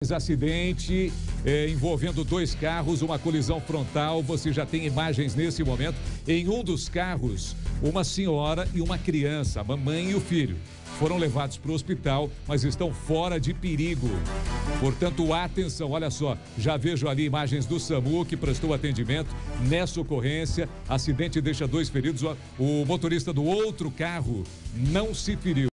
Acidente envolvendo dois carros, uma colisão frontal. Você já tem imagens nesse momento. Em um dos carros, uma senhora e uma criança, a mamãe e o filho, foram levados para o hospital, mas estão fora de perigo. Portanto, atenção, olha só, já vejo ali imagens do SAMU que prestou atendimento nessa ocorrência. Acidente deixa dois feridos. O motorista do outro carro não se feriu.